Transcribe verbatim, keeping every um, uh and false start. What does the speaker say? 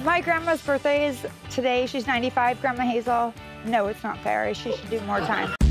My grandma's birthday is today. She's ninety-five, Grandma Hazel. No, it's not fair. She should do more time.